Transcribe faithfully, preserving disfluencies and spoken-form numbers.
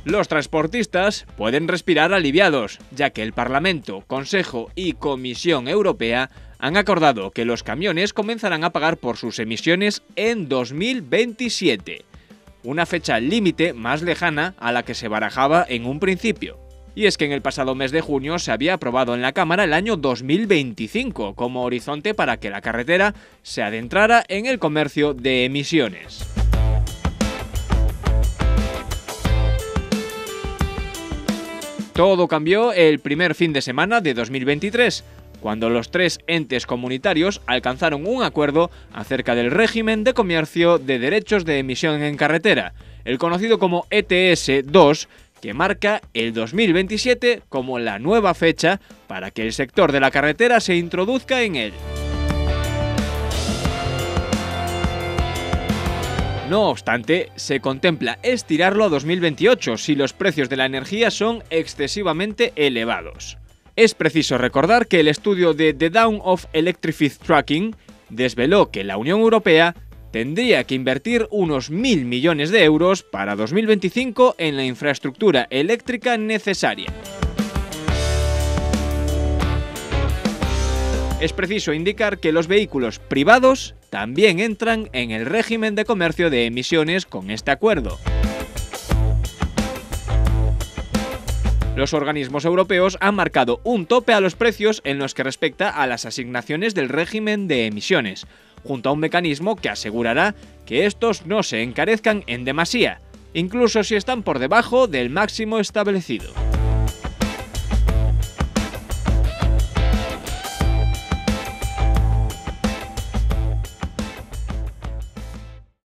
Los transportistas pueden respirar aliviados, ya que el Parlamento, Consejo y Comisión Europea han acordado que los camiones comenzarán a pagar por sus emisiones en dos mil veintisiete, una fecha límite más lejana a la que se barajaba en un principio. Y es que en el pasado mes de junio se había aprobado en la Cámara el año dos mil veinticinco como horizonte para que la carretera se adentrara en el comercio de emisiones. Todo cambió el primer fin de semana de dos mil veintitrés, cuando los tres entes comunitarios alcanzaron un acuerdo acerca del régimen de comercio de derechos de emisión en carretera, el conocido como E T S dos, que marca el dos mil veintisiete como la nueva fecha para que el sector de la carretera se introduzca en él. No obstante, se contempla estirarlo a dos mil veintiocho si los precios de la energía son excesivamente elevados. Es preciso recordar que el estudio de The Dawn of Electrified Trucking desveló que la Unión Europea tendría que invertir unos mil millones de euros para dos mil veinticinco en la infraestructura eléctrica necesaria. Es preciso indicar que los vehículos privados también entran en el régimen de comercio de emisiones con este acuerdo. Los organismos europeos han marcado un tope a los precios en los que respecta a las asignaciones del régimen de emisiones, junto a un mecanismo que asegurará que estos no se encarezcan en demasía, incluso si están por debajo del máximo establecido.